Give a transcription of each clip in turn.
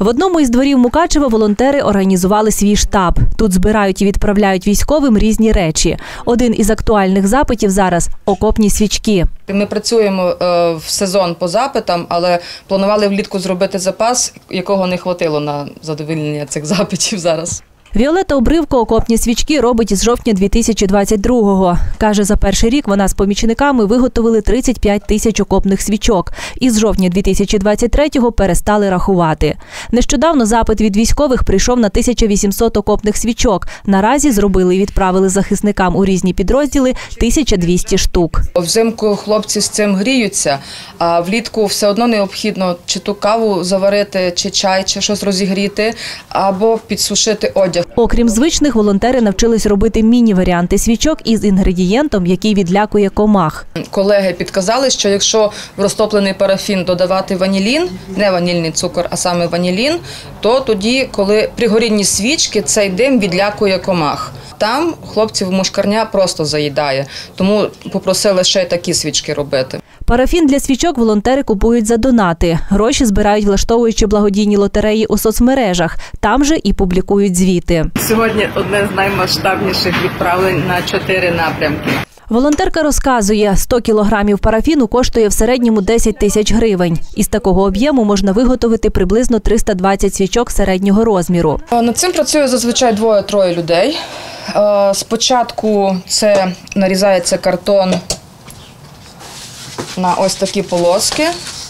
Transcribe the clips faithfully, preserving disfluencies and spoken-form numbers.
В одному із дворів Мукачева волонтери організували свій штаб. Тут збирають і відправляють військовим різні речі. Один із актуальних запитів зараз – окопні свічки. Ми працюємо в сезон по запитам, але планували влітку зробити запас, якого не хватило на задовольнення цих запитів зараз. Віолетта Обривко окопні свічки робить із жовтня дві тисячі двадцять другого. Каже, за перший рік вона з помічниками виготовили тридцять п'ять тисяч окопних свічок. Із жовтня дві тисячі двадцять третього перестали рахувати. Нещодавно запит від військових прийшов на тисячу вісімсот окопних свічок. Наразі зробили і відправили захисникам у різні підрозділи тисячу двісті штук. Взимку хлопці з цим гріються, а влітку все одно необхідно чи ту каву заварити, чи чай, чи щось розігріти, або підсушити одяг. Окрім звичних, волонтери навчились робити міні-варіанти свічок із інгредієнтом, який відлякує комах. Колеги підказали, що якщо в розтоплений парафін додавати ванілін, не ванільний цукор, а саме ванілін, то тоді, коли при горінні свічки, цей дим відлякує комах. Там хлопців мушкарня просто заїдає, тому попросили ще й такі свічки робити. Парафін для свічок волонтери купують за донати. Гроші збирають, влаштовуючи благодійні лотереї у соцмережах. Там же і публікують звіти. Сьогодні одне з наймасштабніших відправлень на чотири напрямки. Волонтерка розказує, сто кілограмів парафіну коштує в середньому десять тисяч гривень. Із такого об'єму можна виготовити приблизно триста двадцять свічок середнього розміру. Над цим працює зазвичай двоє-троє людей. Спочатку це нарізається картон на ось такі полоски.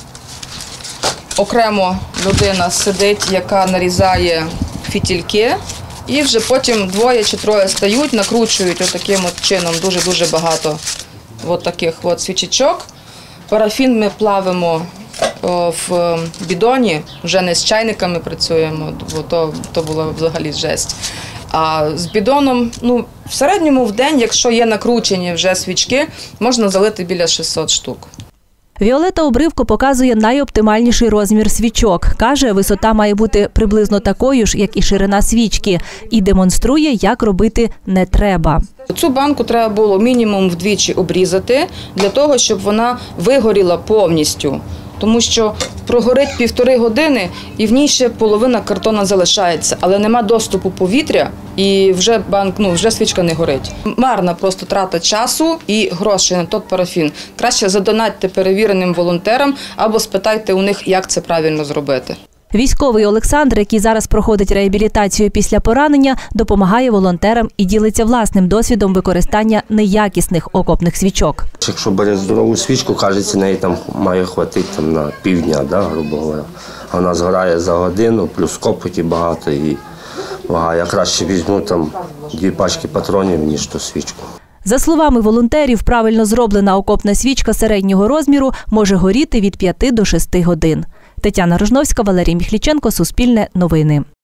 Окремо людина сидить, яка нарізає фітільки. І вже потім двоє чи троє стають, накручують отаким от чином дуже-дуже багато от таких от свічечок. Парафін ми плавимо в бідоні, вже не з чайниками працюємо, бо то, то було взагалі жесть. А з бідоном, ну, в середньому в день, якщо є накручені вже свічки, можна залити біля шістсот штук. Віолетта Обривко показує найоптимальніший розмір свічок. Каже, висота має бути приблизно такою ж, як і ширина свічки. І демонструє, як робити не треба. Цю банку треба було мінімум вдвічі обрізати, для того, щоб вона вигоріла повністю. Тому що прогорить півтори години і в ній ще половина картона залишається, але нема доступу повітря і вже банк, ну, вже свічка не горить. Марна просто трата часу і грошей на той парафін. Краще задонатьте перевіреним волонтерам або спитайте у них, як це правильно зробити. Військовий Олександр, який зараз проходить реабілітацію після поранення, допомагає волонтерам і ділиться власним досвідом використання неякісних окопних свічок. Якщо бере здорову свічку, кажеться, неї там має хватити там, на півдня, да, грубо говоря. Вона згорає за годину, плюс копоті багато і вага. Я краще візьму там дві пачки патронів, ніж ту свічку. За словами волонтерів, правильно зроблена окопна свічка середнього розміру може горіти від п'яти до шести годин. Тетяна Рожновська, Валерій Міхліченко, Суспільне новини.